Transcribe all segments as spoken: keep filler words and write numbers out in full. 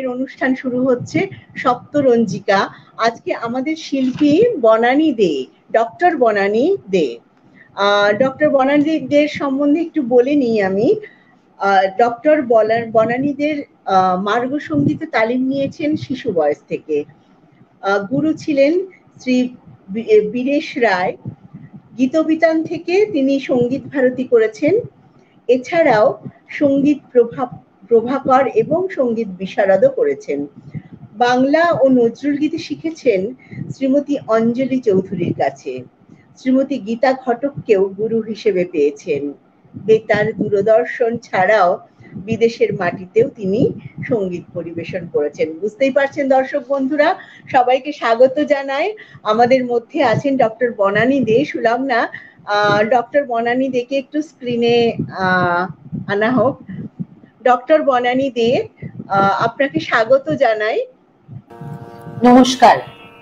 অনুষ্ঠান শুরু হচ্ছে সপ্তরঞ্জিকা। আজকে আমাদের শিল্পী বনানী দে, ডক্টর বনানী দে। ডক্টর বনানী দের সম্বন্ধে একটু বলে নিই আমি। ডক্টর বনানী দের মার্গ সঙ্গীতে তালিম নিয়েছেন শিশু বয়স থেকে। গুরু ছিলেন শ্রী বীরেশ রায়। গীতবিতান থেকে তিনি সঙ্গীত ভারতী করেছেন। এছাড়াও সঙ্গীত প্রভাব প্রভাকর এবং সঙ্গীত বিশারদও করেছেন। বাংলা ও নজরুল গীতি শিখেছেন শ্রীমতী অঞ্জলি চৌধুরীর কাছে। শ্রীমতী গীতা ঘটককেও গুরু হিসেবে পেয়েছেন। বেতার, দূরদর্শন ছাড়াও বিদেশের মাটিতেও তিনি সঙ্গীত পরিবেশন করেছেন। বুঝতেই পারছেন দর্শক বন্ধুরা, সবাইকে স্বাগত জানাই। আমাদের মধ্যে আছেন ডক্টর বনানী দে। সুলগ্না, ডক্টর বনানী দেকে একটু স্ক্রিনে আনা হোক। ডক্টর বনানী দে, আপনাকে স্বাগত জানাই। নমস্কার।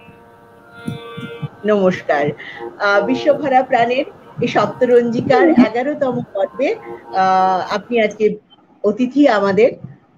নমস্কার। বিশ্বভরা প্রাণের এই সপ্তরঞ্জিকার এগারোতম পর্বে আপনি আজকে অতিথি আমাদের।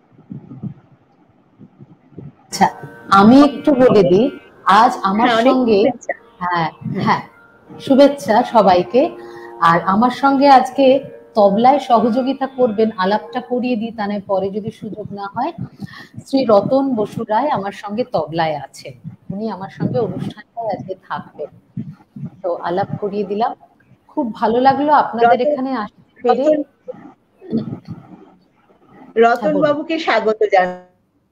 আচ্ছা, আমি একটু বলে দিই, আজ আমার সঙ্গে হ্যাঁ হ্যাঁ শুভেচ্ছা সবাইকে। আর আমার সঙ্গে আজকে তবলায় সহযোগিতা করবেন, আলাপটা করিয়ে দিই, তাহলে পরে যদি সুযোগ না হয়। শ্রী রতন বসু রায় আমার সঙ্গে তবলায় আছেন, উনি আমার সঙ্গে অনুষ্ঠানটায় আজকে থাকবেন। তো আলাপ করিয়ে দিলাম, খুব ভালো লাগলো আপনাদের এখানে আসতে পেরে। রতন বাবুকে স্বাগত জানাই।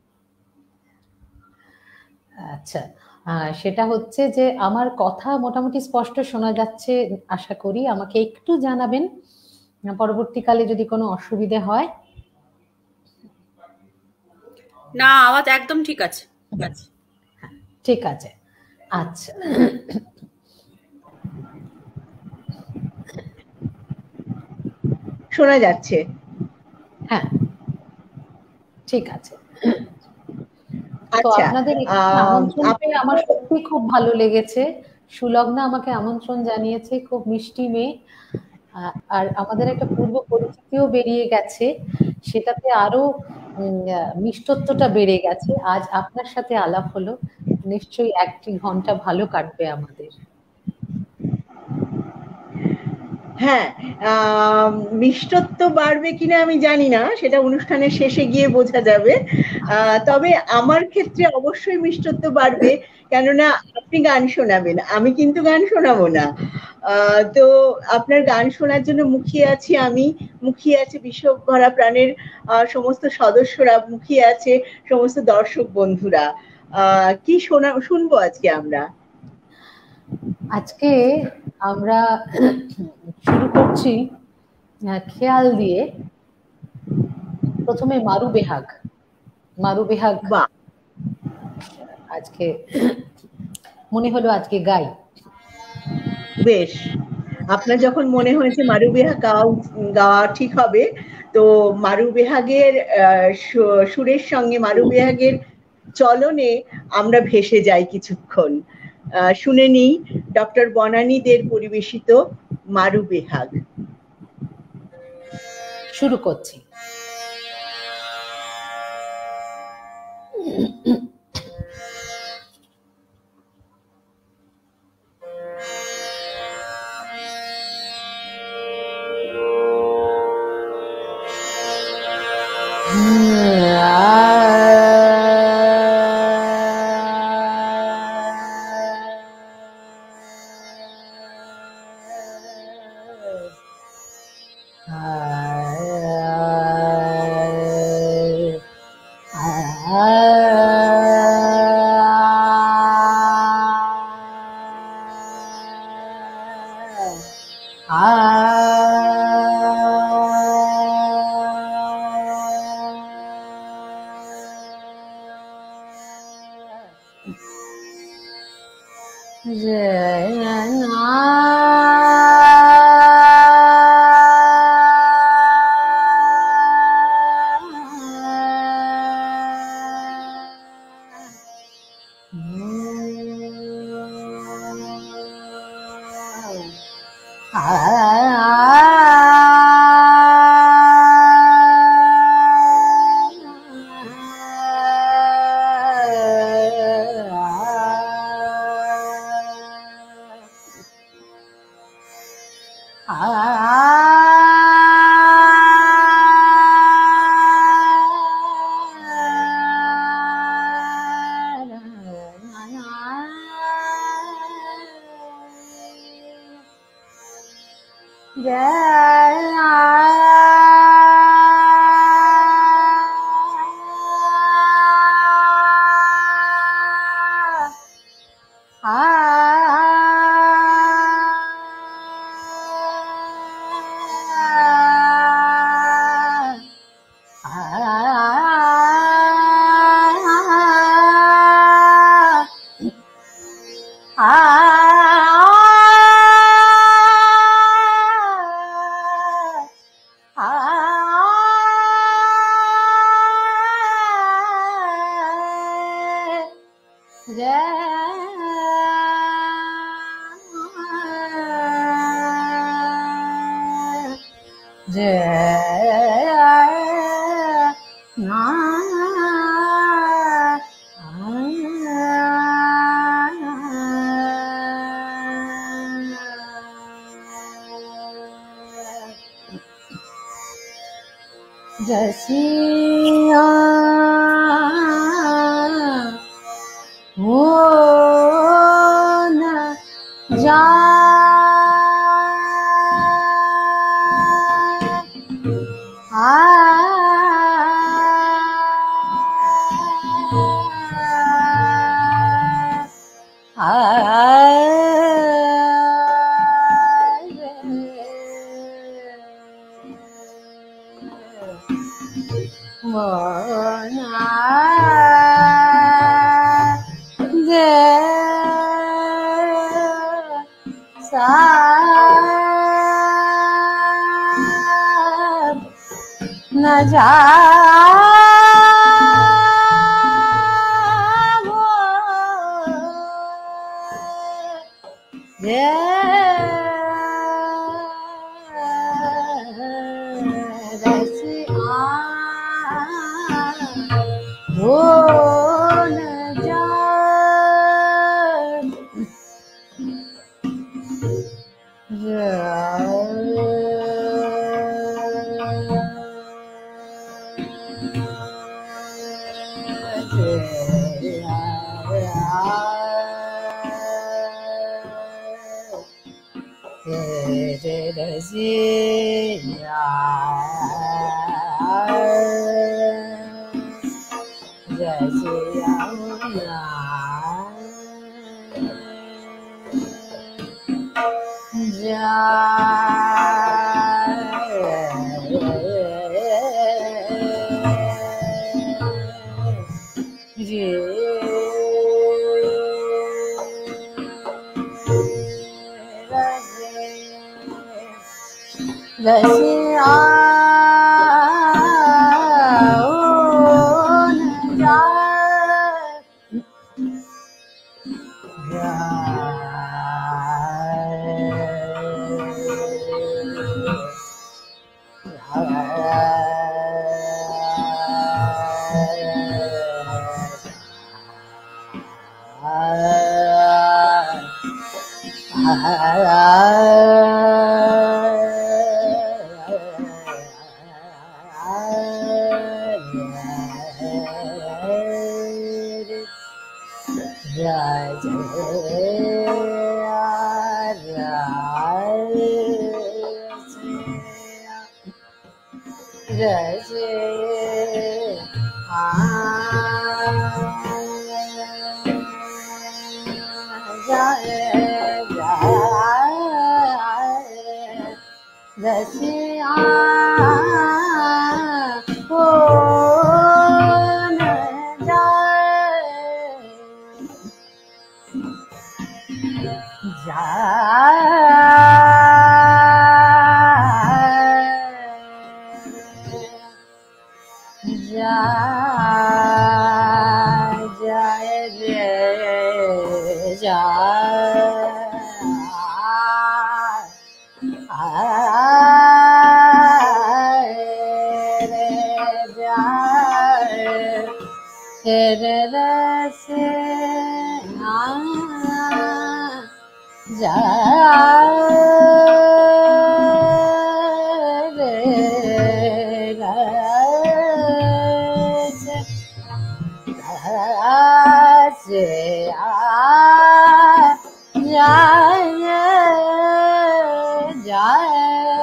আচ্ছা, সেটা হচ্ছে যে আমার কথা মোটামুটি স্পষ্ট শোনা যাচ্ছে আশা করি। আমাকে একটু জানাবেন পরবর্তীকালে যদি কোনো অসুবিধে হয়। না, আওয়াজ একদম ঠিক আছে। ঠিক আছে, আচ্ছা। শোনা যাচ্ছে? হ্যাঁ, ঠিক আছে। তো আপনাদের আমন্ত্রণ পেয়ে আমার সত্যি খুব ভালো লেগেছে। সুলগ্না আমাকে আমন্ত্রণ জানিয়েছে, খুব মিষ্টি মেয়ে। আর আমাদের একটা পূর্ব পরিচিতিও বেরিয়ে গেছে, সেটাতে আরো মিষ্টত্বটা বেড়ে গেছে। আজ আপনার সাথে আলাপ হলো, নিশ্চয়ই একটি ঘন্টা ভালো কাটবে আমাদের। হ্যাঁ, মিষ্টত্ব বাড়বে কিনা আমি জানি না, সেটা অনুষ্ঠানের শেষে গিয়ে বোঝা যাবে। তবে আমার ক্ষেত্রে অবশ্যই মিষ্টত্ব বাড়বে, কেননা আপনি গান শোনাবেন, আমি কিন্তু গান শোনাবো না। তো আপনার গান শোনার জন্য মুখিয়ে আছি আমি, মুখিয়ে আছে বিশ্বভরা প্রাণের সমস্ত সদস্যরা, মুখিয়ে আছে সমস্ত দর্শক বন্ধুরা। কি শোনা শুনবো আজকে আমরা? আজকে আমরা শুরু করছি খেয়াল দিয়ে। প্রথমে মারু বেহাগ। মারু বেহাগ আজকে মনে হলো আজকে গাই। বেশ, আপনার যখন মনে হয়েছে মারু বেহাগ গাওয়া গাওয়া ঠিক হবে, তো মারু বেহাগের সুরের সঙ্গে মারু বেহাগের চলনে আমরা ভেসে যাই কিছুক্ষণ। শুনে নিই ডক্টর বনানী দের পরিবেশিত মারু বেহাগ। শুরু করছি। रसिया हो न जा न जा रसिया हो न जा रसिया हो न जाए जा जा जाए रे जा तेरे रसे जा रे रसे आ जाए जाए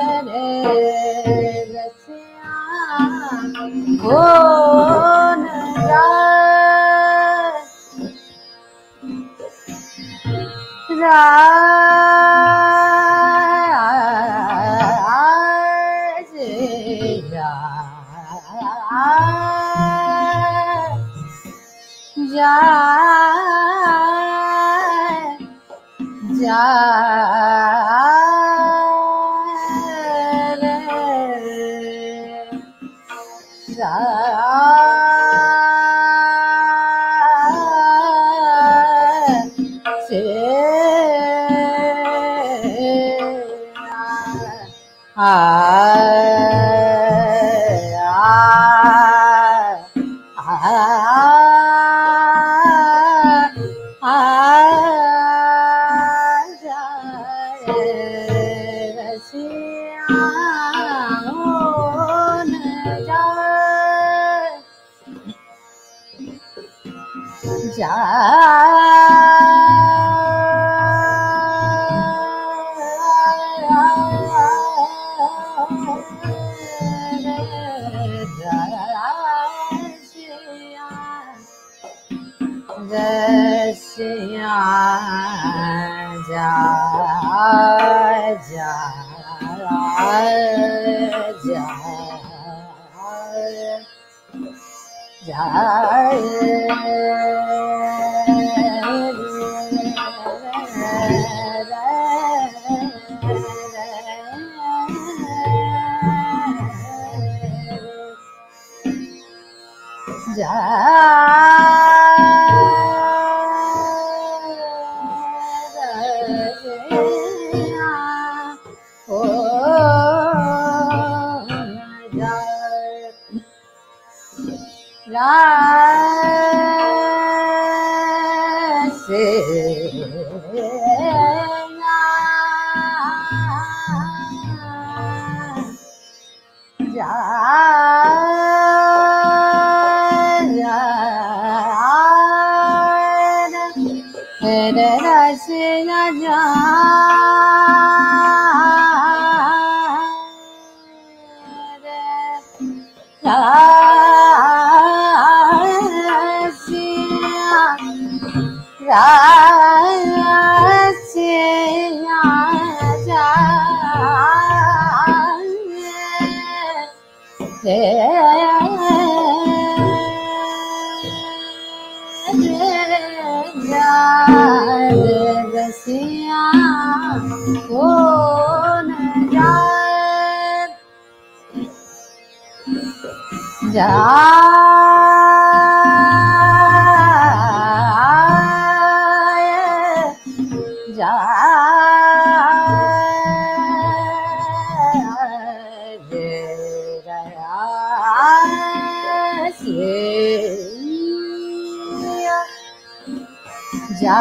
हो न जाए राज जाए जाए रसिया जा जा जा जा रसिया हो न जाए जाए जाए जा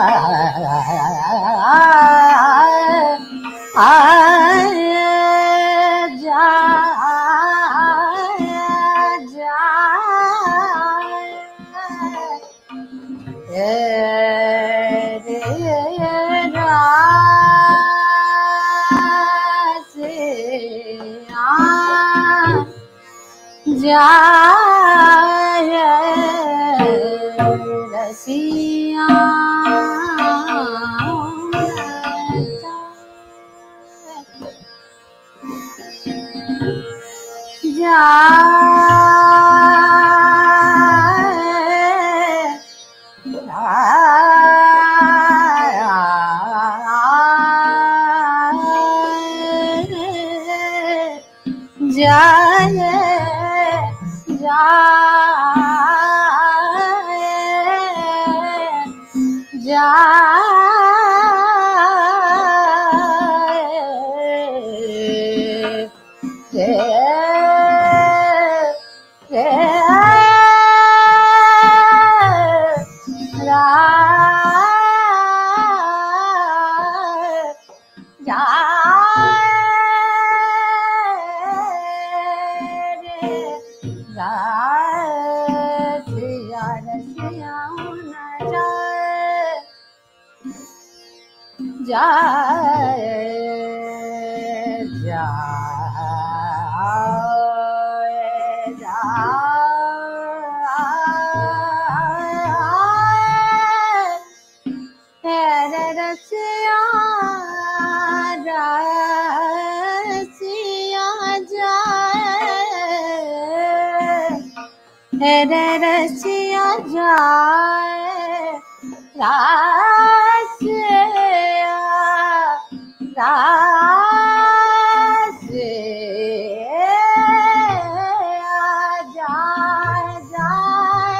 रसिया जाए जाए रे रसिया जाए रसिया रसिया जाए जाए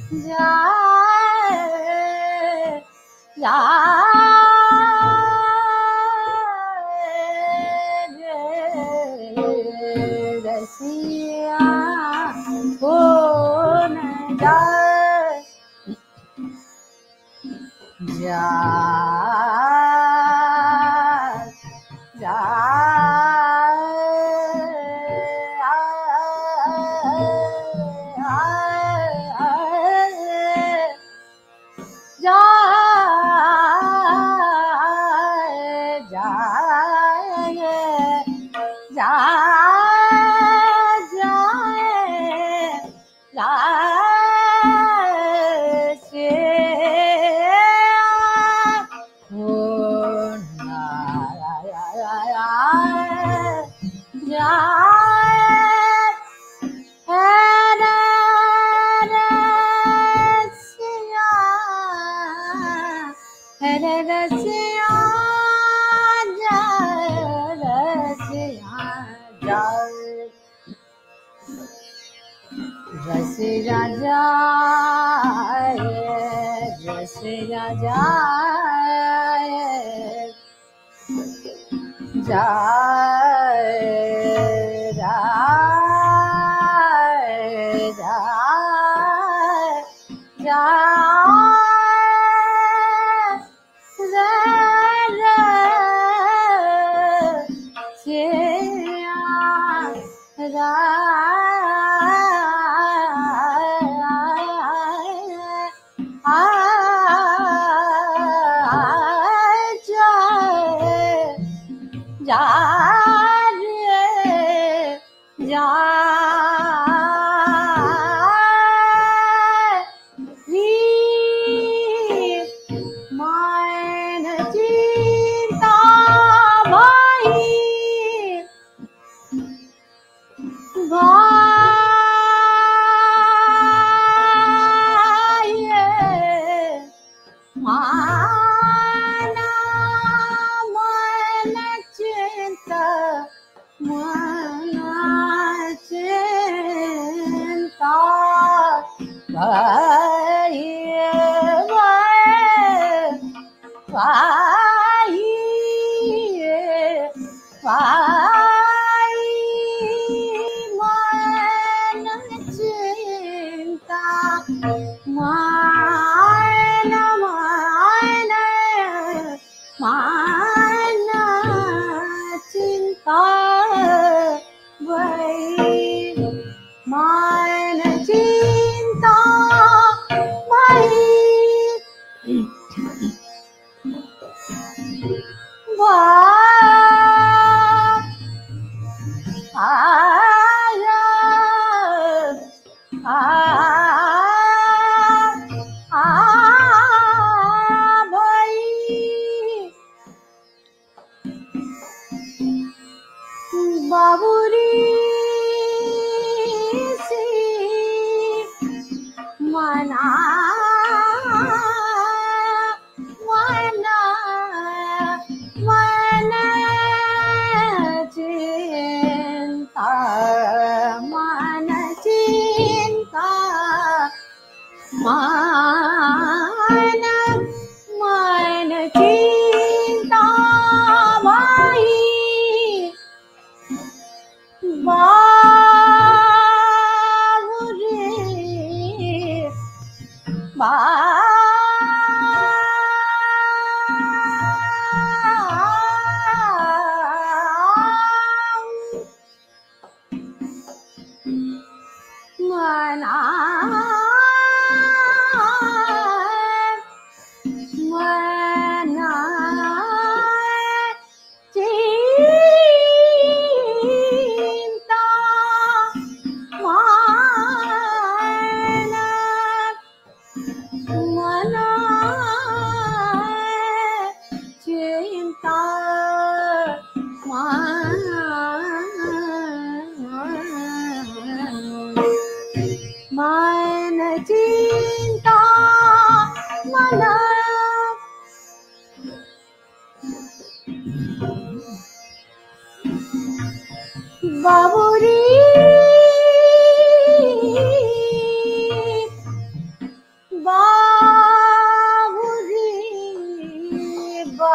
जाए जाए रसिया हो न जाए जाए रसिया जाए रसिया जाए जाए जाए जाए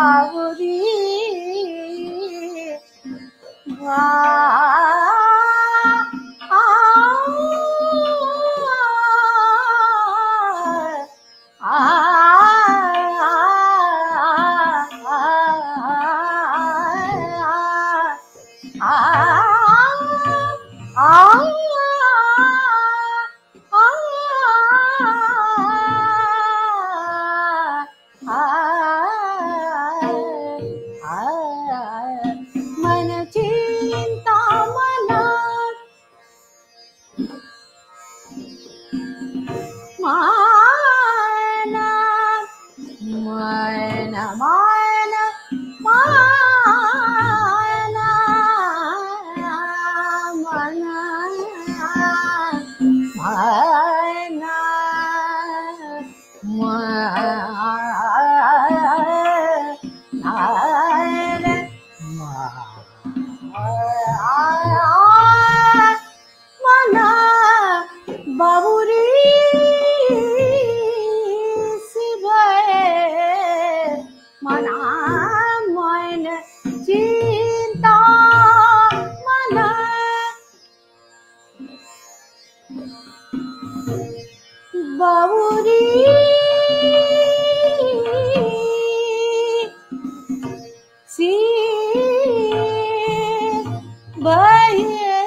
बाबुरी आ मन चिंता मनात माना मन मन माना मन मना बाबुरी सिवाय मना मन चिंता मना बाबुरी सी बहिए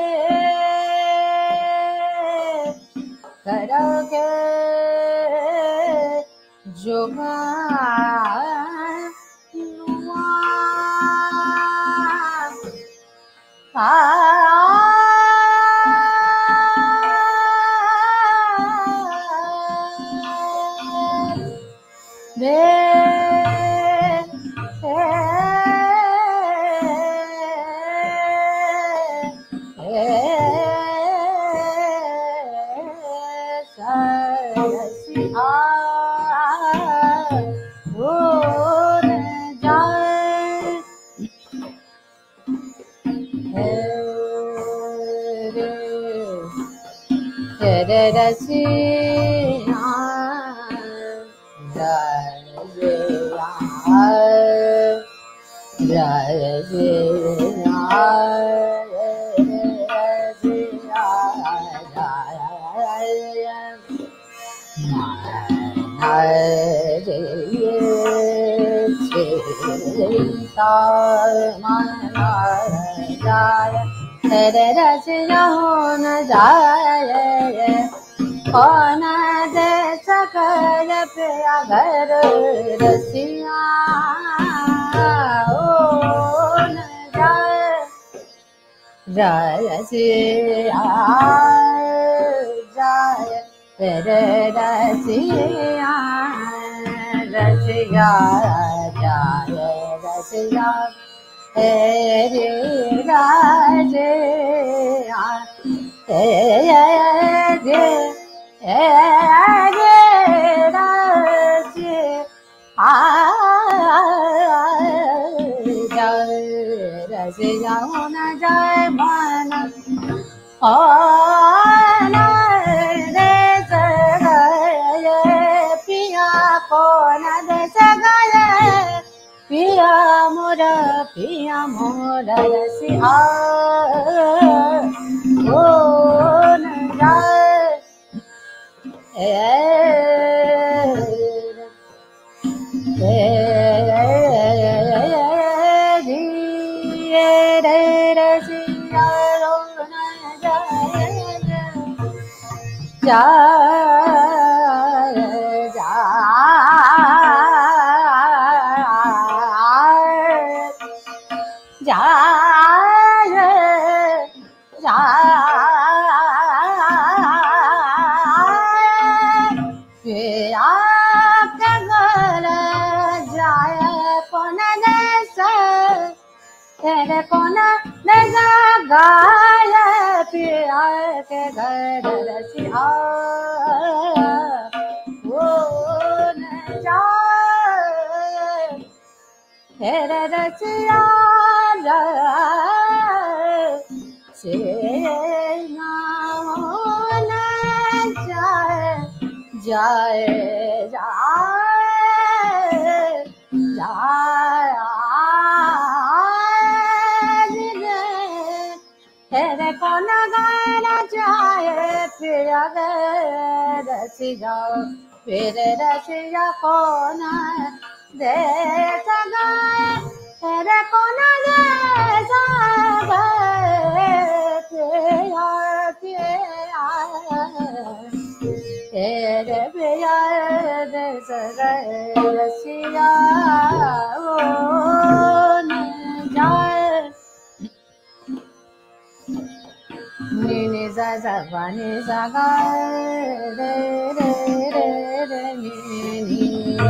करोगे जोगा आ रे न जाए कौन दे सकल प्रिया घर रसिया ओ न जाए रसिया जाए तेरे रसिया रसिया जाए रसिया तेरे राजे तेरे राजे आ जाए रसिया न जाए मन ओ न दे सगाए पिया को न दे सगाए पिया मोरा पिया मोरा रसिया ओ न जाए ए रे रसिया न जाए जाए जाए तेरे कोना लगा गाया पिया के घर रसिया वो न जाए तेरे रसिया से ना जाए जाए जाए तेरे को लगाना चाहे फिर रसी जाओ फिर रसिया कौन दे सगाए तेरे को लगे तेरे पिया दे सगाए रसिया Ni sa sa pa ni sa ga re re re re ni ni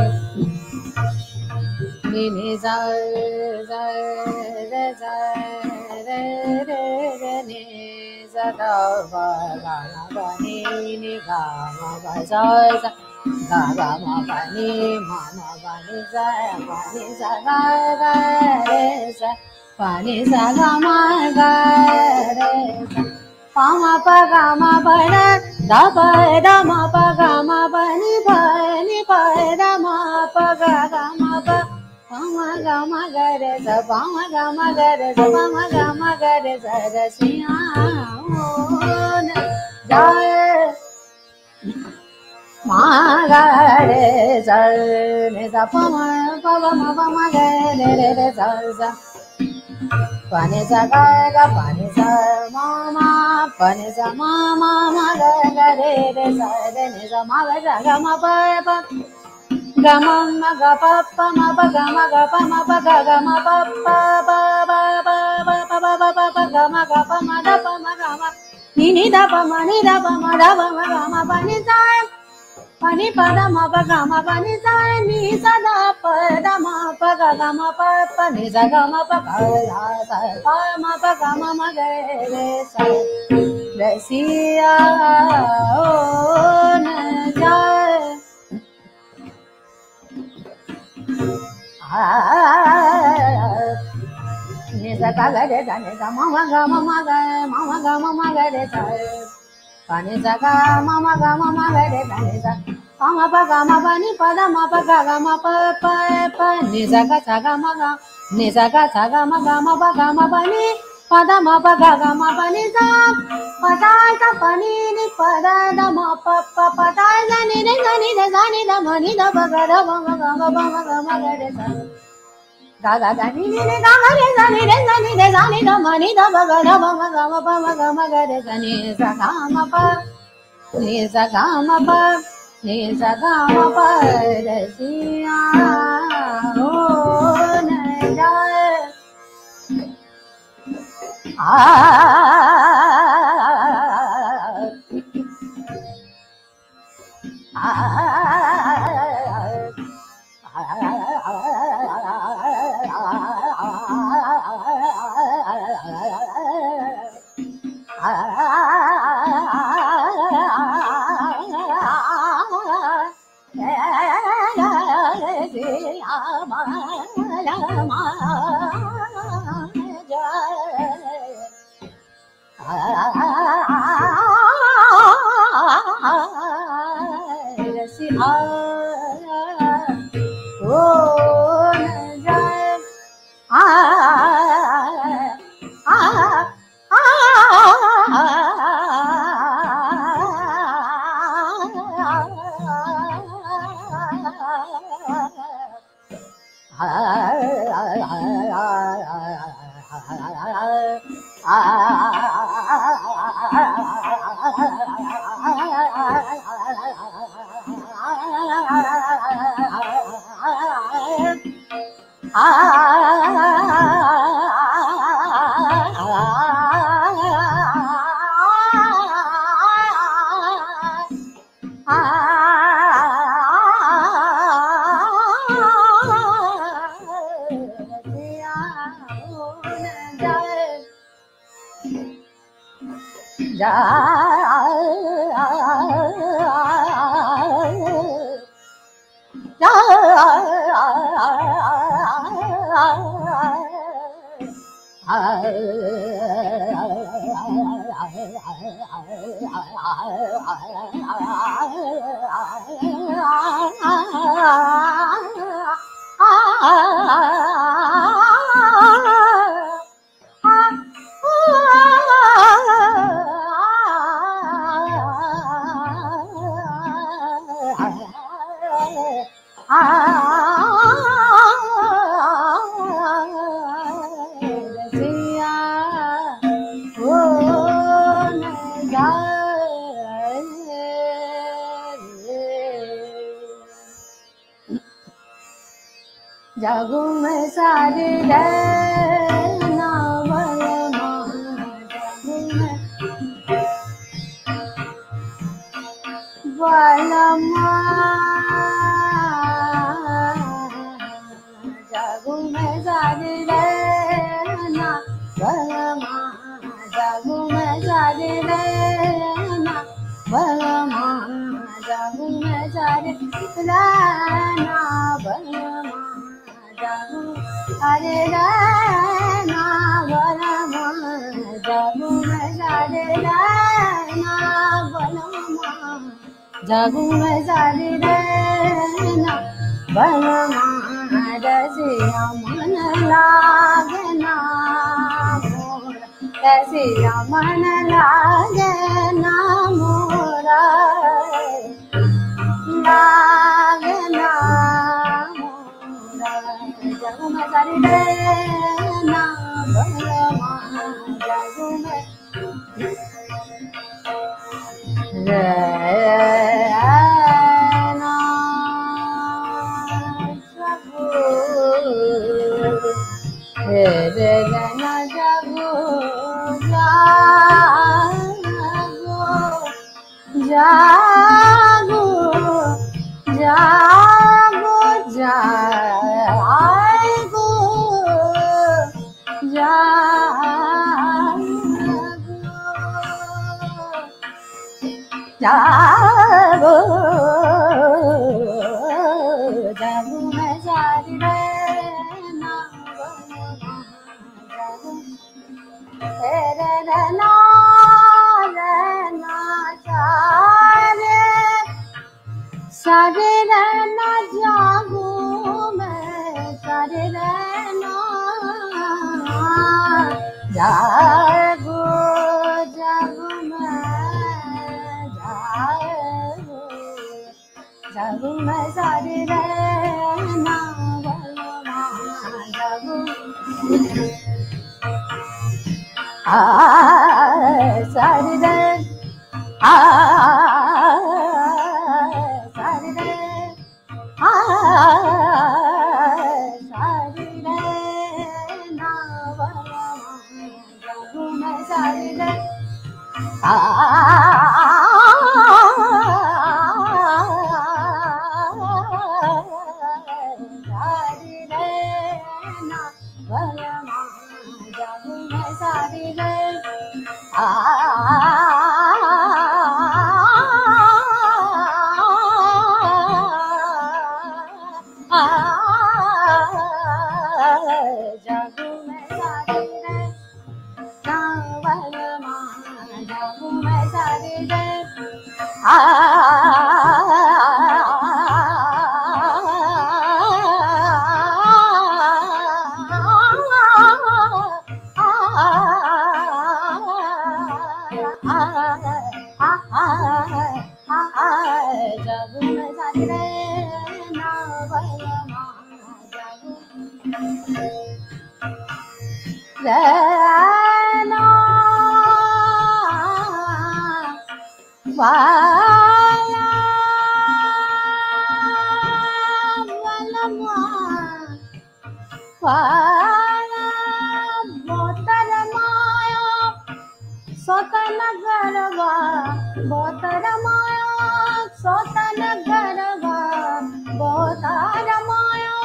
ni ni sa sa re sa re re re ni sa da pa ga ma ni ni ga ma pa sa sa ga ga ma pa ni ma ma pa ni sa pa ni sa ga ga re sa pa ni sa ga ma ga re sa pa ma pa ga ma pa ra da pa da ma pa ga ma pa ni pa ni pa da ma pa ga ga ma pa pa ma ga ma ga re sa pa ma ga ma ga re sa pa ma ga ma ga re sa ra si a o na ja ma ga re sa ne sa pa ma pa ma ma pa ma ga re re re sa sa pa ni sa ga ga pa ni sa ma ma pa ni sa ma ma ma ga ga re re sa re ni sa ma ga sa ga ma pa pa ga ma ma ga pa pa ma pa ga ma ga pa ma pa ga ga ma pa pa pa pa pa pa pa pa pa pa pa ga ma ga pa ma da pa ma ga ma ni ni da pa ma ni da pa ma da pa ma ga ma pa ni sa pa ni pa da ma pa ga ma pa ni sa ni sa da pa da ma pa ga ga ma pa pa ni sa ga ma pa ga la sa pa ma pa ga ma ma ga re sa re si a o na ja ni sa ga ga re sa ni sa ma ma ga ma ma ga ma ma ga ma ma ga re sa pa ni sa ga ma ma ga ma ma ga re sa ni sa pa ma pa ga ma pa ni pa da ma pa ga ga ma pa pa pa ni sa ga sa ga ma ga ni sa ga sa ga ma ga ma pa ga ma pa ni pa da ma pa ga ga ma pa ni sa pa da sa pa ni ni pa da da ma pa pa pa da sa ni ni sa ni da sa ni da ma ni da pa ga da ma ma ga ma pa ma ga ma ga re sa ga ga ga ni ni ni ga ma re sa ni re sa ni re sa ni da ma ni da pa ga da ma ma ga ma pa ma ga ma ga re sa ni sa ga ma pa ni sa ga ma pa ni sa ga ma pa re si a o na ja a Ah रसिया हो न जाए जागू मैं सारी रहना बलमा जागू मैं बलमा जागू मैं सारी रहना बलमा जागू मैं सारी रहना बलमा जागू मैं सारी रहना बलमा जागू अरे रहना बलमा जागू मैं सारी रहना बलमा जागू मैं सारी रहना बलमा रसिया मन लागना मोरा रसिया मन लागना मोरा लागना मोरा जागू मैं सारी रहना बलमा जागू मैं रहना जागू रहना जागू जागू जागू जागू जागू जागू जागू मैं सारी रहना जागू तेरे रहना रहना सारे सारे रहना जागू मैं सारे रहना जागू जागू जागू मैं सारी रहना बलमा जागू आ सारी रह आ सारी रह आ सारी रहना बलमा जागू मैं सारी रह आ सारी रहना बलमा जागू मैं सारी रह आ जागू मैं सारी रहना बलमा जागू मैं सारी रह आ जागू मैं सारी रहना बलमा जागू रहना वाला बलमा वाला बोतर माया सोतन गरबा बोतर माया सोतन गरबा बोतर माया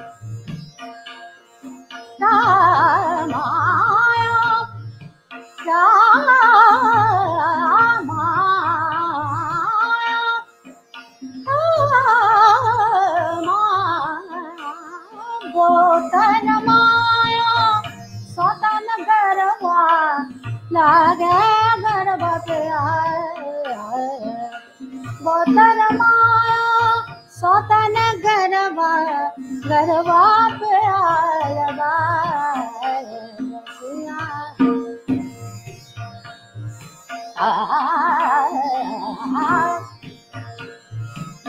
रामाया रामाया बोतर माया सोतन गरबा लागे गरबा पे आए बोतर माया सोतन गरबा गरबा पे लगा आ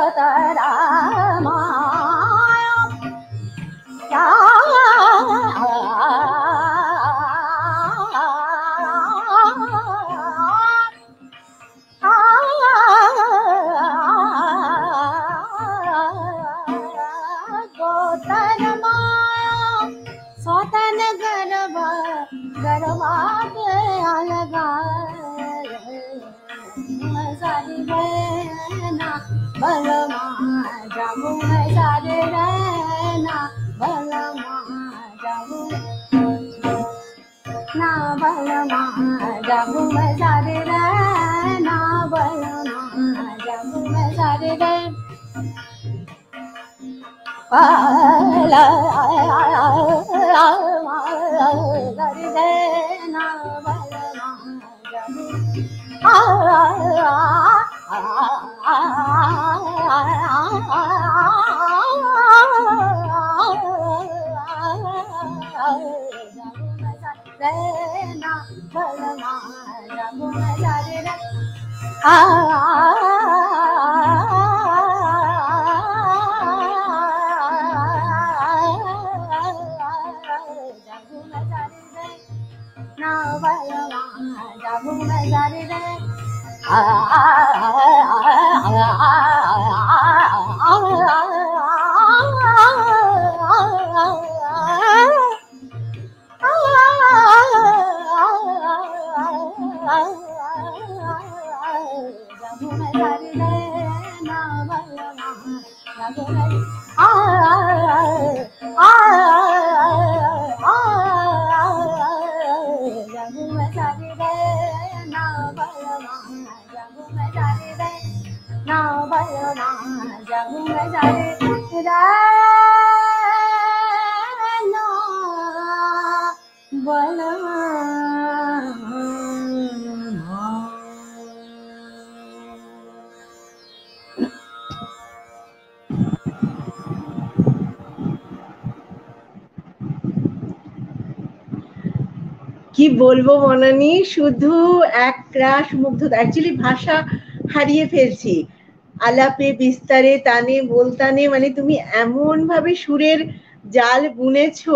কি বলবো বনানী, শুধু এক রাশ মুগ্ধতা। অ্যাকচুয়ালি ভাষা হারিয়ে ফেলছি, আলাপে বিস্তারে তানে বলতানে, মানে তুমি এমন ভাবে সুরের জাল বুনেছো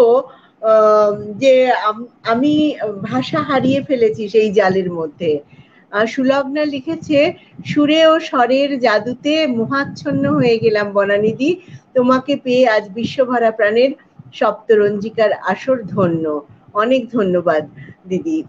যে আমি ভাষা হারিয়ে ফেলেছি সেই জালের মধ্যে। সুলগ্না লিখেছে, সুরে ও স্বরের জাদুতে মোহাচ্ছন্ন হয়ে গেলাম বনানীদি, তোমাকে পেয়ে আজ বিশ্বভরা প্রাণের সপ্তরঞ্জিকার আসর ধন্য। অনেক ধন্যবাদ দিদি।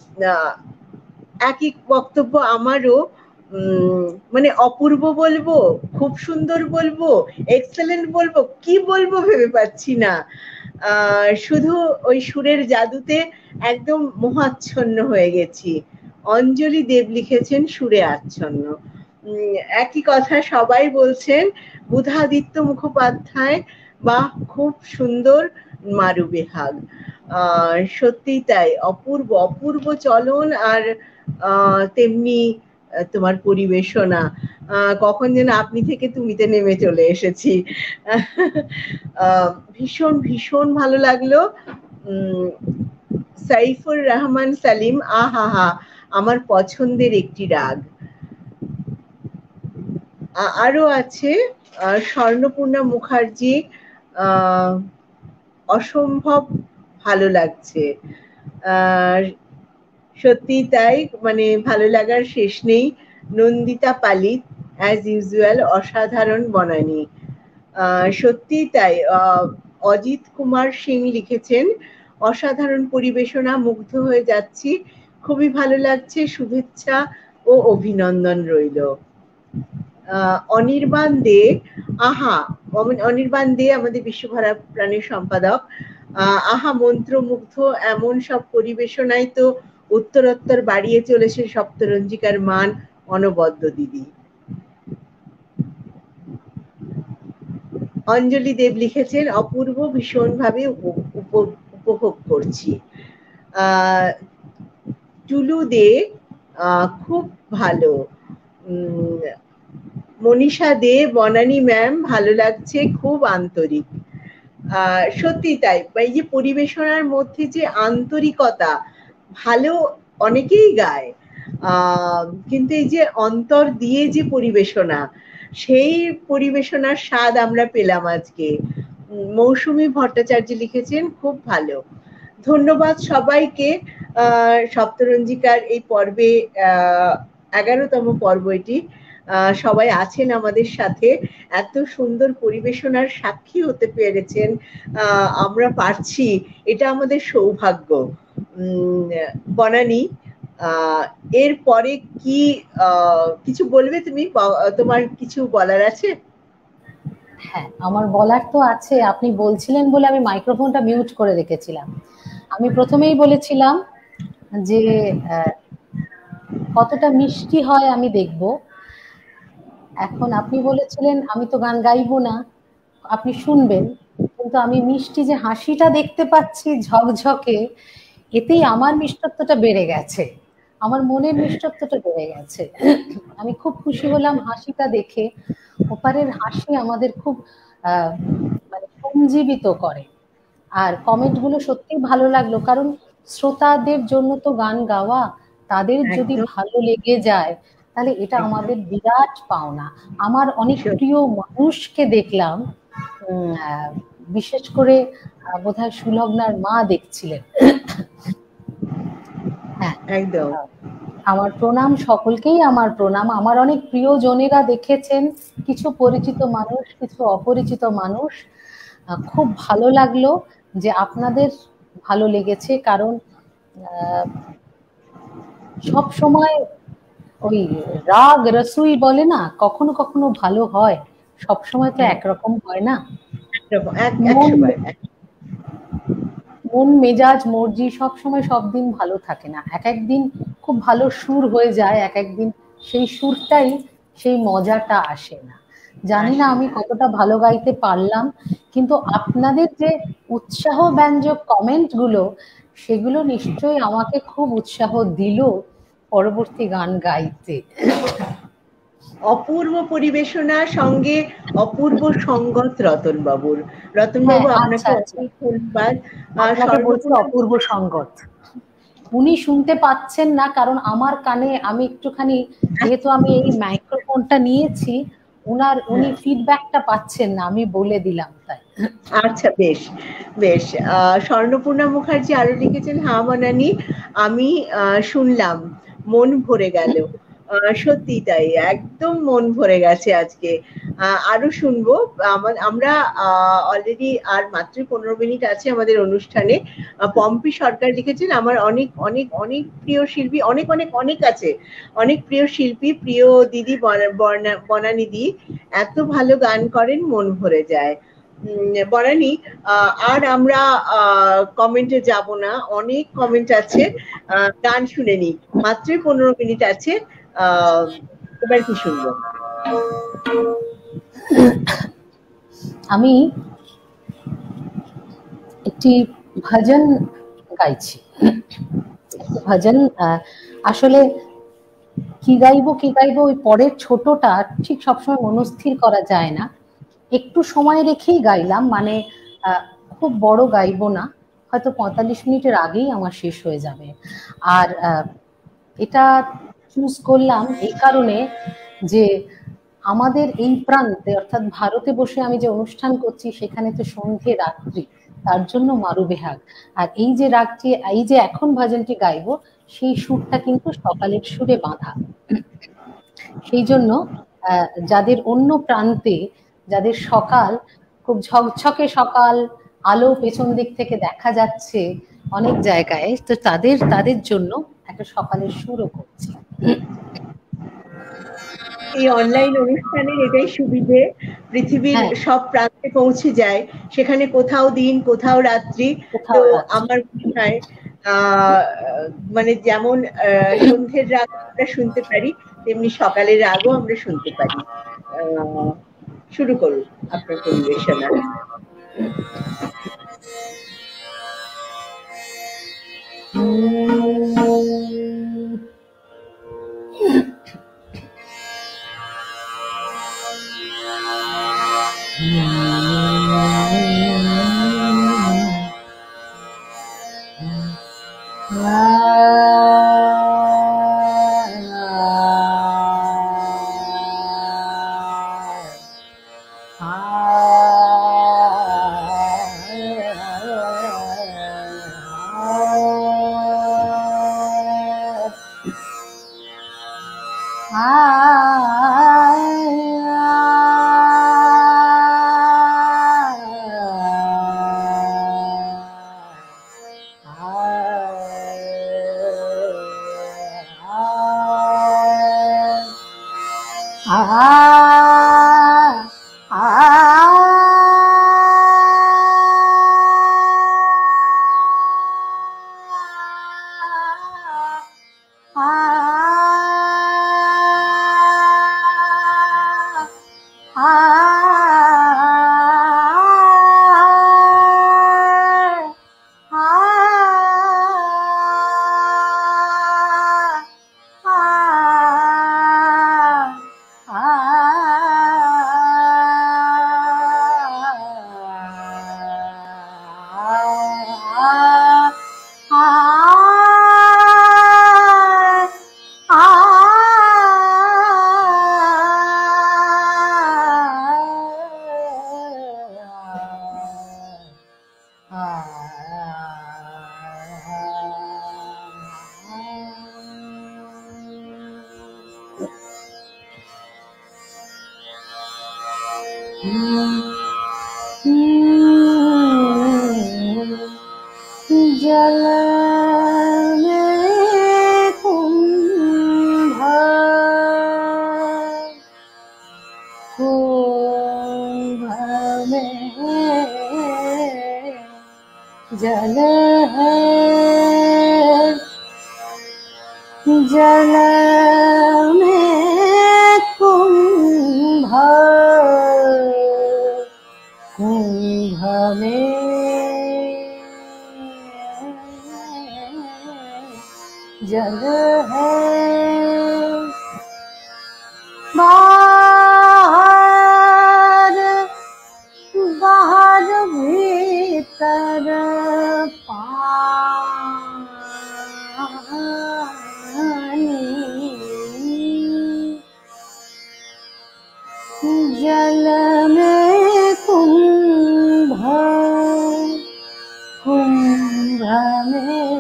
একই বক্তব্য আমারও, মানে অপূর্ব বলবো, খুব সুন্দর বলবো, এক্সেলেন্ট বলবো, কি বলবো ভেবে পাচ্ছি না। আহ শুধু ওই সুরের জাদুতে একদম মোহাচ্ছন্ন হয়ে গেছি। অঞ্জলি দেব লিখেছেন সুরে আচ্ছন্ন। একই কথা সবাই বলছেন। বুধাদিত্য মুখোপাধ্যায়, বাহ খুব সুন্দর মারু বেহাগ। আহ সত্যি তাই, অপূর্ব অপূর্ব চলন, আর আহ তেমনি তোমার পরিবেশনা। আহ কখন যেন আপনি থেকে তুমিতে নেমে চলে এসেছি। আহ ভীষণ ভীষণ ভালো লাগলো। উম সাইফুর রহমান সালিম, আহা হা, আমার পছন্দের একটি রাগ। আরো আছে স্বর্ণপূর্ণা মুখার্জি, আহ অসম্ভব ভালো লাগছে। আহ সত্যি তাই, মানে ভালো লাগার শেষ নেই। নন্দিতা পালিত, অ্যাজ ইউজুয়াল অসাধারণ বনানী। আহ সত্যি তাই। আহ অজিত কুমার সিং লিখেছেন, অসাধারণ পরিবেশনা, মুগ্ধ হয়ে যাচ্ছি, খুবই ভালো লাগছে, শুভেচ্ছা ও অভিনন্দন রইল। আহ অনির্বাণ দে, আহা, অনির্বাণ দে আমাদের বিশ্বভরা প্রাণের সম্পাদক। আহ আহা, মন্ত্রমুগ্ধ, এমন সব পরিবেশনায় তো উত্তরোত্তর বাড়িয়ে চলেছে সপ্তরঞ্জিকার মান, অনবদ্য দিদি। অঞ্জলি দেব লিখেছেন, অপূর্ব, ভীষণভাবে উপভোগ করছি। আহ টুলু দে, আহ খুব ভালো। উম মনীষা দে, বনানী ম্যাম ভালো লাগছে, খুব আন্তরিক। আহ সত্যি তাই, এই যে পরিবেশনার মধ্যে যে আন্তরিকতা, ভালো অনেকেই গায়, আহ কিন্তু এই যে অন্তর দিয়ে যে পরিবেশনা, সেই পরিবেশনার স্বাদ আমরা পেলাম আজকে। মৌসুমী ভট্টাচার্য লিখেছেন, খুব ভালো। ধন্যবাদ সবাইকে। আহ সপ্তরঞ্জিকার এই পর্বে আহ এগারোতম পর্ব এটি। আহ সবাই আছেন আমাদের সাথে, এত সুন্দর পরিবেশনার সাক্ষী হতে পেরেছেন, আহ আমরা পারছি, এটা আমাদের সৌভাগ্য। উম বনানী, আহ এর পরে কি আহ কিছু বলবে তুমি? তোমার কিছু বলার আছে? হ্যাঁ, আমার বলার তো আছে। আপনি বলছিলেন বলে আমি মাইক্রোফোনটা মিউট করে রেখেছিলাম। আমি প্রথমেই বলেছিলাম যে কতটা মিষ্টি হয় আমি দেখব। এখন আপনি বলেছিলেন আমি তো গান গাইবো না, আপনি শুনবেন, কিন্তু আমি মিষ্টি যে হাসিটা দেখতে পাচ্ছি ঝকঝকে, এতেই আমার মিষ্টত্বটা বেড়ে গেছে, আমার মনের মিষ্টত্বটা বেড়ে গেছে। আমি খুব খুশি হলাম হাসিটা দেখে। ওপারের হাসি আমাদের খুব আহ মানে সঞ্জীবিত করে। আর কমেন্টগুলো সত্যি ভালো লাগলো, কারণ শ্রোতাদের জন্য তো গান গাওয়া, তাদের যদি ভালো লেগে যায় তাহলে এটা আমাদের বিরাট পাওনা। আমার অনেক প্রিয় মানুষকে দেখলাম, বিশেষ করে বোধহয় সুলগ্নার মা দেখছিলেন। হ্যাঁ, একদম। আমার প্রণাম সকলকেই, আমার প্রণাম। আমার অনেক প্রিয় জনেরা দেখেছেন, কিছু পরিচিত মানুষ, কিছু অপরিচিত মানুষ। খুব ভালো লাগলো যে আপনাদের ভালো লেগেছে, কারণ সব সময় ওই রাগ রসুই বলে না, কখনো কখনো ভালো হয়, সব সময় তো একরকম হয় না। মন মেজাজ মর্জি সব সময় সব দিন ভালো থাকে না, এক একদিন খুব ভালো সুর হয়ে যায়, এক একদিন সেই সুরটাই সেই মজাটা আসে না। জানি না আমি কতটা ভালো গাইতে পারলাম, কিন্তু আপনাদের যে উৎসাহ ব্যঞ্জক কমেন্ট গুলো, সেগুলো নিশ্চয়ই আমাকে খুব উৎসাহ দিল পরবর্তী গান গাইতে। অপূর্ব পরিবেশনা, সঙ্গে অপূর্ব সঙ্গত রতন বাবুর। রতন বাবু আপনাকে অনেক ধন্যবাদ। অপূর্ব সঙ্গত উনি শুনতে পাচ্ছেন না, কারণ আমার কানে আমি একটুখানি, যেহেতু আমি এই মাইক্রোফোনটা নিয়েছি, উনার উনি ফিডব্যাকটা পাচ্ছেন না, আমি বলে দিলাম তাই। আচ্ছা, বেশ বেশ। আহ স্বর্ণপূর্ণা মুখার্জি আরো লিখেছেন, হ্যাঁ বনানী, আমি শুনলাম, মন ভরে গেল। সত্যি তাই, একদম মন ভরে গেছে আজকে। আরো শুনবো। আমরা অলরেডি আর মাত্র পনেরো মিনিট আছে আমাদের অনুষ্ঠানে। পম্পি সরকার লিখেছেন, আমার অনেক অনেক অনেক প্রিয় শিল্পী, অনেক অনেক অনেক আছে, অনেক প্রিয় শিল্পী, প্রিয় দিদি বনানী দি, এত ভালো গান করেন, মন ভরে যায়। বনানী, আর আমরা কমেন্টে যাব না, অনেক কমেন্ট আছে, গান শুনে নি, মাত্রই পনেরো মিনিট আছে। আহ এবার কি শুনবো? আমি একটি ভজন গাইছি। ভজন আসলে কি গাইবো কি গাইবো ওই পরের ছোটটা ঠিক সবসময় মনস্থির করা যায় না, একটু সময় রেখেই গাইলাম, মানে খুব বড় গাইবো না, হয়তো পঁয়তাল্লিশ মিনিটের আগেই আমার শেষ হয়ে যাবে। আর এটা চুজ করলাম এই কারণে যে আমাদের এই প্রান্তে, অর্থাৎ ভারতে বসে আমি যে অনুষ্ঠান করছি, সেখানে তো সন্ধে রাত্রি, তার জন্য মারুবেহাগ। আর এই যে রাগটি, এই যে এখন ভজনটি গাইবো, সেই সুরটা কিন্তু সকালের সুরে বাঁধা। সেই জন্য যাদের অন্য প্রান্তে, যাদের সকাল খুব ঝকঝকে সকাল, আলো পেছন দিক থেকে দেখা যাচ্ছে অনেক জায়গায়, তো তাদের তাদের জন্য একটা সকালের সুরও করছি। এই অনলাইন অনুষ্ঠানের এটাই সুবিধে, পৃথিবীর সব প্রান্তে পৌঁছে যায়, সেখানে কোথাও দিন কোথাও রাত্রি। তো আমার মনে হয় আহ মানে যেমন সন্ধ্যের রাগ আমরা শুনতে পারি, তেমনি সকালের রাগও আমরা শুনতে পারি। আহ শুরু করুন আপনার পরিবেশনা। जल में कुंभ कुंभ में जल है जल में कुंभ कुंभ में जल है बाहर बाहर भीतर पानी जल में कुंभ कुंभ में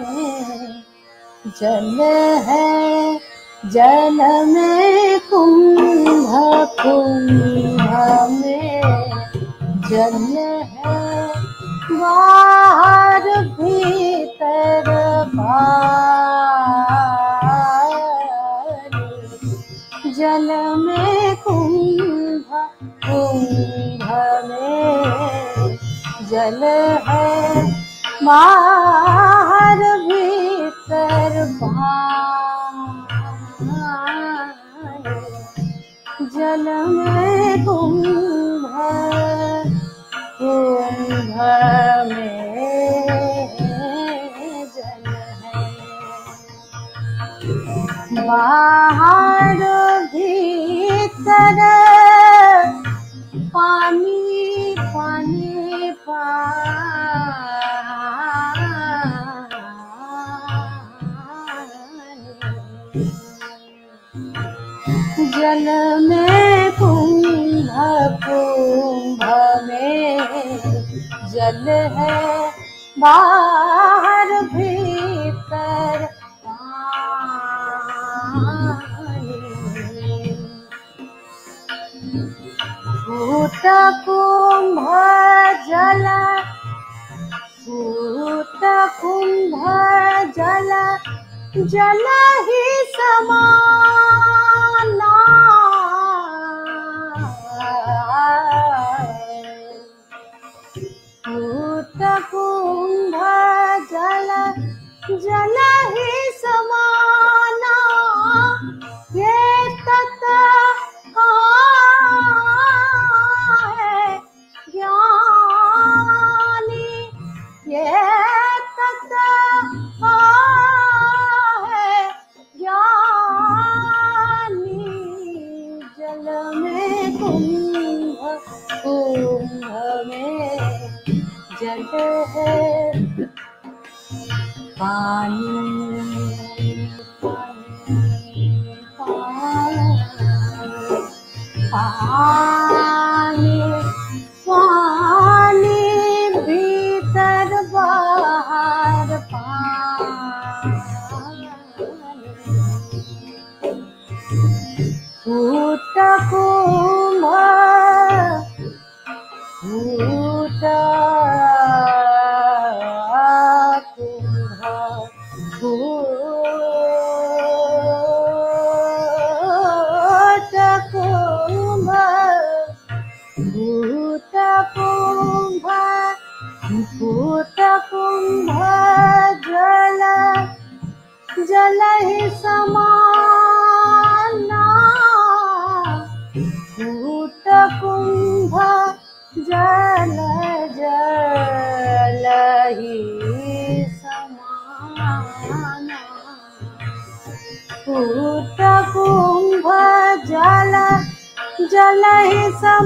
जल है जल में कुंभ कुंभ में जल है बाहर भीतर पानी जल में कुंभ कुंभ में जल है बाहर भीतर पानी जल में कुंभ कुंभ में जल है बाहर भीतर पानी पानी पानी जल में कुंभ कुंभ में जल है बाहर भीतर पानी भूत कुंभ जल भूत कुंभ जल जल ही समाना भूत कुंभ जल जल ही समाना ये तत् है ज्ञानी ये तत् है ज्ञानी जल में कुंभ कुंभ में जल है पानी पानी पानी फूटा कुंभ फूटा कुंभ फूटा कुंभ फूट कुंभ जल जल ही समाना फूट कुंभ जल जल ही समाना फूट कुंभ जल जल ही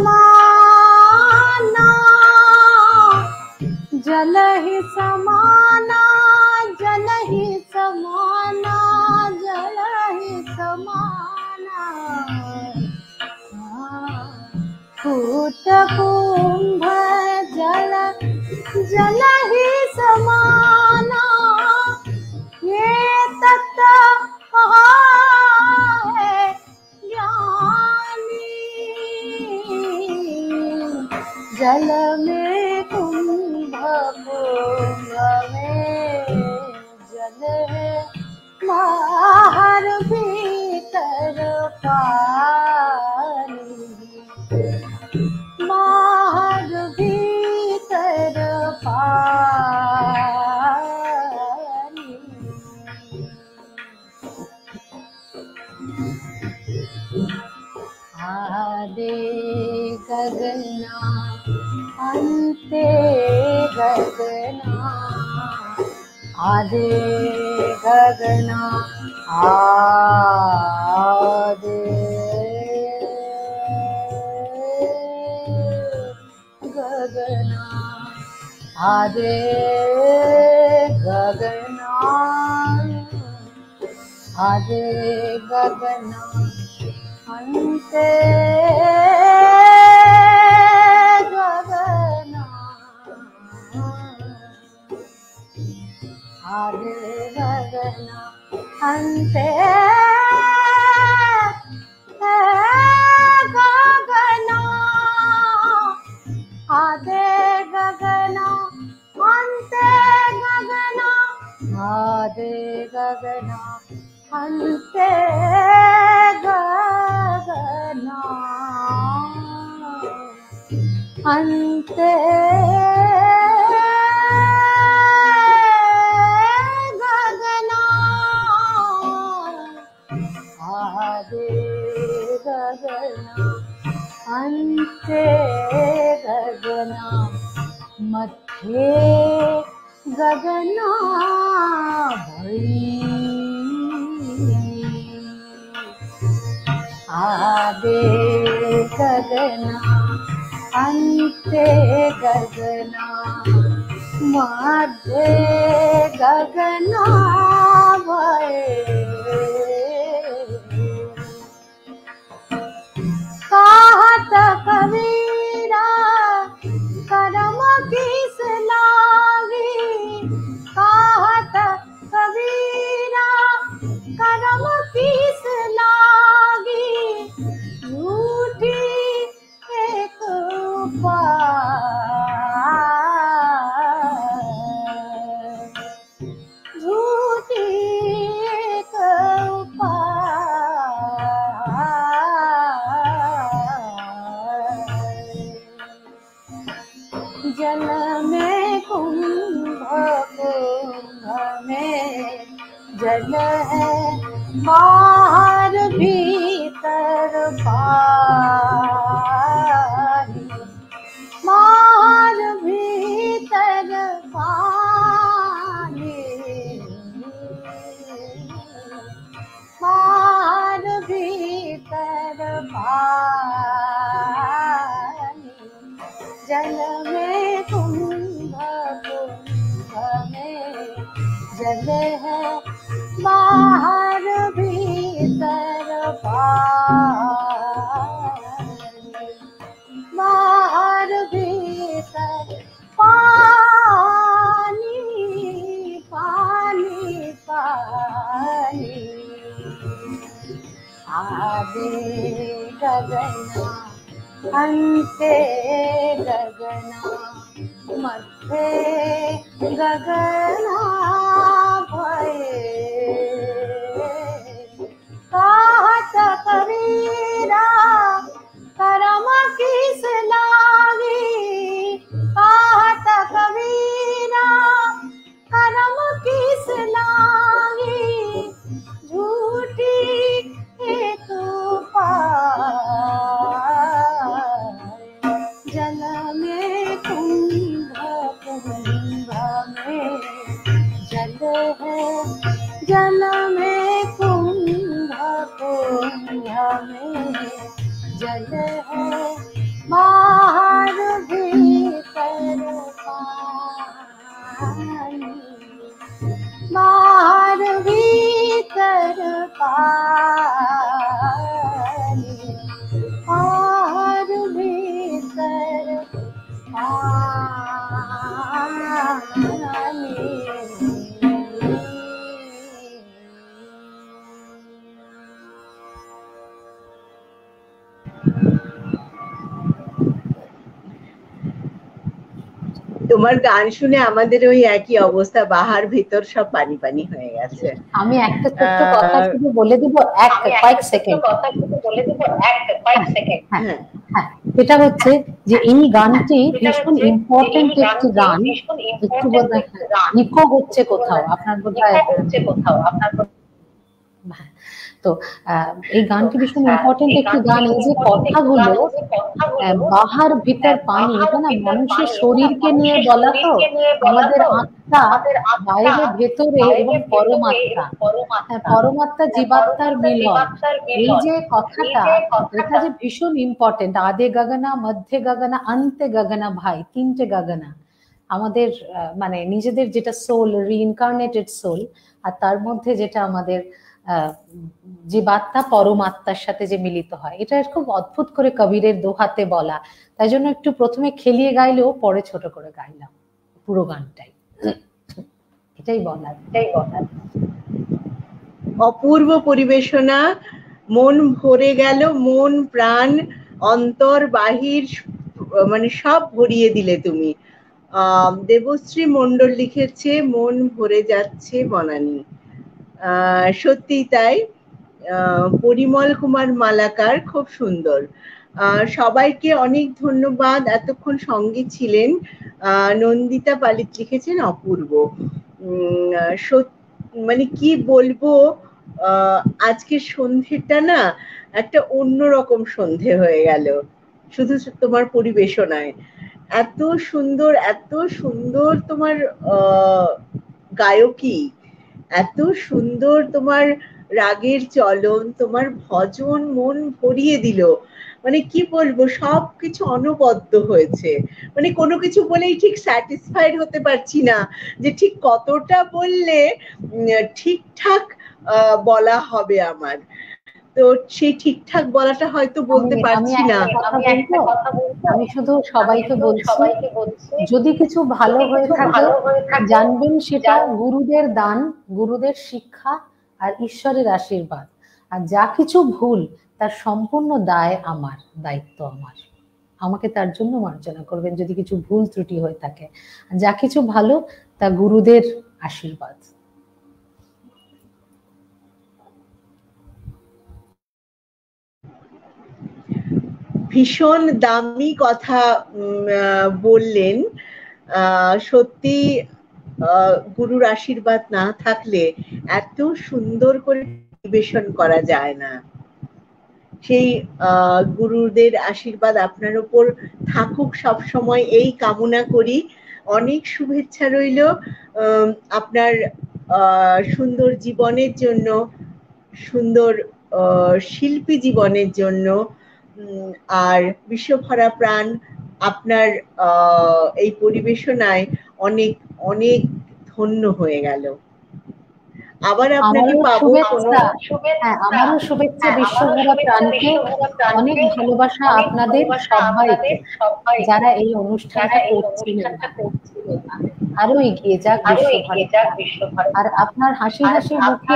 समाना जल ही समाना जल ही समाना जल ही समाना फूट कुंभ जल जल ही समाना ये तत्व है ज्ञानी जल में कुंभ कुंभ में जल है बाहर भीतर पानी बाहर भीतर पानी आदे गगना अंते गगना आदे गगना आदे गगना आदे गगना आदे गगना अंते गगना आदे गगना अंते गगना आदे गगना अंते गगना आदे गगना अंते गगना अंते गगना आदे गगना अंते गगना मध्य गगना भई आदे गगना अंते गगना मध्य गगना भई कहत कबीरा करम किस लागी कहत कबीरा करम किस लागी झूठी एक उपाय झूठी एक उपाय जल में कुंभ कुंभ में जल है बाहर भीतर पानी बाहर भीतर पानी बाहर भीतर पानी जल में कुंभ कुंभ में जल है बाहर भीतर पानी बाहर भीतर पानी पानी पानी आदे गगना अंते गगना गगना मध्ये गगना भये कहत कबीरा करम किस लागी कहत कबीरा करम किस लागी झूठी एक जल में कुंभ कुंभ में जल है जल में कुंभ कुंभ में जल है बाहर भीतर पानी बाहर भीतर पानी बाहर भीतर पानी। তোমার গান শুনে আমাদের ওই একই অবস্থা, বাহার ভিতর সব পানি পানি হয়ে গেছে। আমি একটা ছোট্ট কথা শুধু বলে দিব, এক কয়েক সেকেন্ড কথা শুধু বলে দিব, এক কয়েক সেকেন্ড। হ্যাঁ হ্যাঁ, এটা হচ্ছে যে এই গানটি ভীষণ ইম্পর্টেন্ট একটি গান। একটু বোধহয় ইকো হচ্ছে কোথাও, আপনার বোধহয় হচ্ছে কোথাও আপনার। তো এই গানটি ভীষণ ইম্পর্টেন্ট একটি গান। এই যে কথাগুলো বাহার ভিতর পানি, এটা না মানুষের শরীরকে নিয়ে বলা, তো আমাদের আত্মা বাইরে ভেতরে এবং পরমাত্মা, পরমাত্মা জীবাত্মার মিলন, এই যে কথাটা, এটা যে ভীষণ ইম্পর্টেন্ট। আদে গগনা, মধ্যে গগনা, অন্তে গগনা, ভাই তিনটে গগনা আমাদের, মানে নিজেদের যেটা সোল, রিইনকার্নেটেড সোল, আর তার মধ্যে যেটা আমাদের জীবাত্মা পরমাত্মার সাথে যে মিলিত হয়, এটা খুব অদ্ভুত করে কবিরের দোহাতে বলা। তাই জন্য একটু প্রথমে খেলিয়ে গাইলেও পরে ছোট করে গাইলাম পুরো গানটাই। এটাই বলার, এটাই বলার। অপূর্ব পরিবেশনা, মন ভরে গেল, মন প্রাণ অন্তর বাহির মানে সব ভরিয়ে দিলে তুমি। আহ দেবশ্রী মণ্ডল লিখেছে, মন ভরে যাচ্ছে বনানী। আহ সত্যি তাই। আহ পরিমল কুমার মালাকার, খুব সুন্দর। আহ সবাইকে অনেক ধন্যবাদ, এতক্ষণ সঙ্গে ছিলেন। আহ নন্দিতা পালিত লিখেছেন অপূর্ব। উম মানে কি বলবো, আহ আজকের সন্ধ্যেটা না একটা অন্যরকম সন্ধে হয়ে গেল শুধু তোমার পরিবেশনায়। এত সুন্দর, এত সুন্দর তোমার আহ গায়কী, এত সুন্দর তোমার রাগের চলন, তোমার ভজন মন ভরিয়ে দিল। মানে কি বলবো, সবকিছু অনবদ্য হয়েছে। মানে কোনো কিছু বলেই ঠিক স্যাটিসফাইড হতে পারছি না যে ঠিক কতটা বললে ঠিকঠাক বলা হবে আমার। তো সেই ঠিকঠাক বলাটা হয়তো বলতে পারছি না। আমি শুধু সবাইকে বলছি, যদি কিছু ভালো হয়ে থাকে জানবেন সেটা গুরুদের দান, গুরুদের শিক্ষা আর ঈশ্বরের আশীর্বাদ। আর যা কিছু ভুল তার সম্পূর্ণ দায় আমার, দায়িত্ব আমার। আমাকে তার জন্য মার্জনা করবেন যদি কিছু ভুল ত্রুটি হয়ে থাকে। যা কিছু ভালো তা গুরুদের আশীর্বাদ। ভীষণ দামি কথা বললেন। সত্যি গুরুর আশীর্বাদ না থাকলে এত সুন্দর করে পরিবেশন করা যায় না। সেই গুরুদের আশীর্বাদ আপনার উপর থাকুক সব সময়, এই কামনা করি। অনেক শুভেচ্ছা রইল আপনার সুন্দর জীবনের জন্য, সুন্দর শিল্পী জীবনের জন্য। আর বিশ্বভরা প্রাণ আপনার এই পরিবেশনায় অনেক অনেক ধন্য হয়ে গেল। আবার আপনাকে পাবো। আমারও শুভেচ্ছা বিশ্বভরা প্রাণকে, অনেক ভালোবাসা আপনাদের সবাইকে যারা এই অনুষ্ঠানটা করছিলেন। আরো এগিয়ে যাক বিশ্বভরা। আর আপনার হাসি হাসি মুখে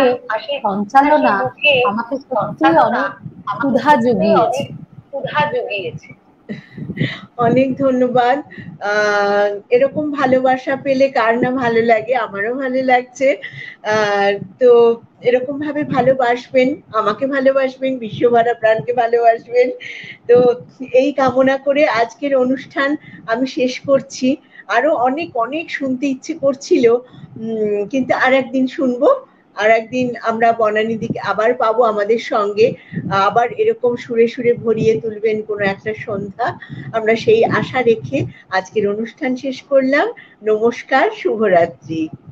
সঞ্চালনা আমাকে সত্যি অনেক ক্ষুধা জুগিয়েছে। ক্ষুধা জুগিয়েছে অনেক ধন্যবাদ। আহ এরকম ভালোবাসা পেলে কার না ভালো লাগে, আমারও ভালো লাগছে। আহ তো এরকম ভাবে ভালোবাসবেন, আমাকে ভালোবাসবেন, বিশ্বভারা প্রাণকে ভালোবাসবেন। তো এই কামনা করে আজকের অনুষ্ঠান আমি শেষ করছি। আরো অনেক অনেক শুনতে ইচ্ছে করছিল, উম কিন্তু আর একদিন শুনবো। আর একদিন আমরা বনানীদিকে আবার পাবো আমাদের সঙ্গে, আবার এরকম সুরে সুরে ভরিয়ে তুলবেন কোনো একটা সন্ধ্যা। আমরা সেই আশা রেখে আজকের অনুষ্ঠান শেষ করলাম। নমস্কার, শুভরাত্রি।